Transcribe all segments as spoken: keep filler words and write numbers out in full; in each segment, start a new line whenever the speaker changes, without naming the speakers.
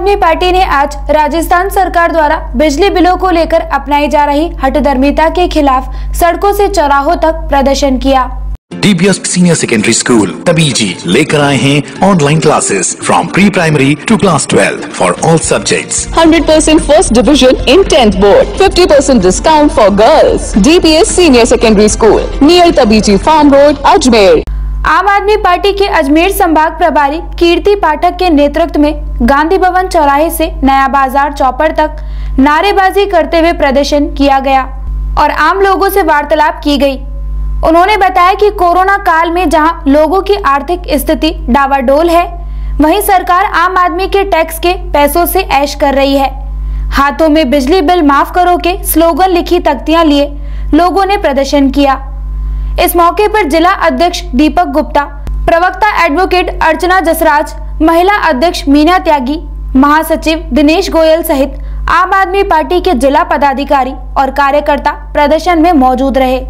आदमी पार्टी ने आज राजस्थान सरकार द्वारा बिजली बिलों को लेकर अपनाई जा रही हठधर्मिता के खिलाफ सड़कों से चौराहों तक प्रदर्शन किया।
D B S senior secondary school Tabiji लेकर आए हैं online classes from pre primary to class twelve for all subjects.
Hundred percent first division in tenth board, fifty percent discount for girls. D B S senior secondary school near Tabiji farm road, Ajmer.
Aam Aadmi party के अजमेर संभाग प्रभारी कीर्ति पाठक के नेतृत्व में गांधी भवन चौराहे से नया बाजार चौपड़ तक नारेबाजी करते हुए प्रदर्शन किया गया और आम लोगों से वार्तालाप की गई। उन्होंने बताया कि कोरोना काल में जहां लोगों की आर्थिक स्थिति डावाडोल है, वहीं सरकार आम आदमी के टैक्स के पैसों से ऐश कर रही है। हाथों में बिजली बिल माफ करो के स्लोगन लिखी तख्तियां लिए लोगों ने प्रदर्शन किया। इस मौके पर जिला अध्यक्ष दीपक गुप्ता, प्रवक्ता एडवोकेट अर्चना जसराज, महिला अध्यक्ष मीना त्यागी, महासचिव दिनेश गोयल सहित आम आदमी पार्टी के जिला पदाधिकारी और कार्यकर्ता प्रदर्शन में मौजूद रहे।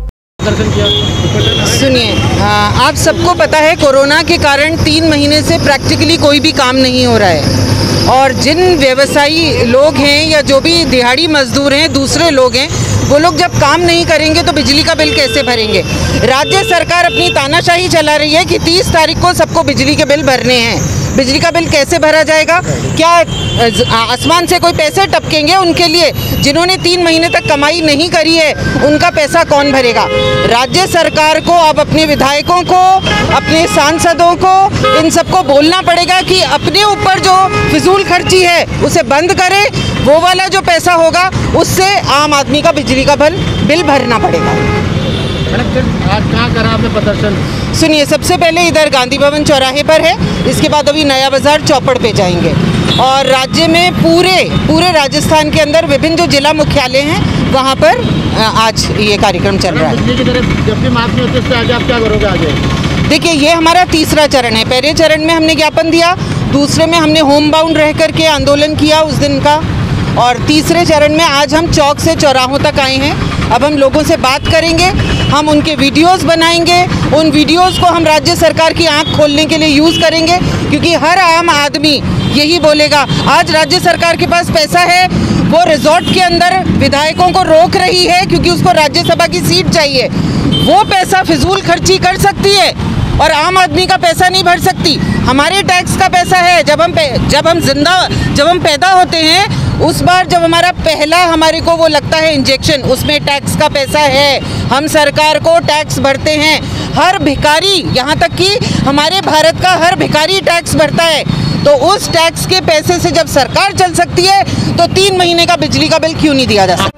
सुनिए, आप सबको पता है कोरोना के कारण तीन महीने से प्रैक्टिकली कोई भी काम नहीं हो रहा है और जिन व्यवसायी लोग हैं या जो भी दिहाड़ी मजदूर हैं, दूसरे लोग हैं, वो लोग जब काम नहीं करेंगे तो बिजली का बिल कैसे भरेंगे। राज्य सरकार अपनी तानाशाही चला रही है कि तीस तारीख को सबको बिजली के बिल भरने हैं। बिजली का बिल कैसे भरा जाएगा? क्या आसमान से कोई पैसे टपकेंगे उनके लिए? जिन्होंने तीन महीने तक कमाई नहीं करी है उनका पैसा कौन भरेगा? राज्य सरकार को अब अपने विधायकों को, अपने सांसदों को, इन सबको बोलना पड़ेगा कि अपने ऊपर जो फिजूल खर्ची है उसे बंद करें। वो वाला जो पैसा होगा उससे आम आदमी का बिजली का बिल बिल भरना पड़ेगा।
आज कहाँ करा आपने प्रदर्शन?
सुनिए, सबसे पहले इधर गांधी भवन चौराहे पर है, इसके बाद अभी नया बाजार चौपड़ पे जाएंगे और राज्य में पूरे पूरे राजस्थान के अंदर विभिन्न जो जिला मुख्यालय हैं वहाँ पर आज ये कार्यक्रम चल रहा है।
बिजली की तरफ जब भी माफ नहीं होती उससे आगे आप क्या करोगे आगे?
देखिए, ये हमारा तीसरा चरण है। पहले चरण में हमने ज्ञापन दिया, दूसरे में हमने होम बाउंड रह करके आंदोलन किया उस दिन का, और तीसरे चरण में आज हम चौक से चौराहों तक आए हैं। अब हम लोगों से बात करेंगे, हम उनके वीडियोस बनाएंगे, उन वीडियोस को हम राज्य सरकार की आंख खोलने के लिए यूज़ करेंगे, क्योंकि हर आम आदमी यही बोलेगा। आज राज्य सरकार के पास पैसा है, वो रिजॉर्ट के अंदर विधायकों को रोक रही है क्योंकि उसको राज्यसभा की सीट चाहिए। वो पैसा फिजूल खर्ची कर सकती है और आम आदमी का पैसा नहीं भर सकती। हमारे टैक्स का पैसा है। जब हम जब हम जिंदा जब हम पैदा होते हैं, उस बार जब हमारा पहला हमारे को वो लगता है इंजेक्शन, उसमें टैक्स का पैसा है। हम सरकार को टैक्स भरते हैं। हर भिखारी, यहाँ तक कि हमारे भारत का हर भिखारी टैक्स भरता है। तो उस टैक्स के पैसे से जब सरकार चल सकती है तो तीन महीने का बिजली का बिल क्यों नहीं दिया जा सकता?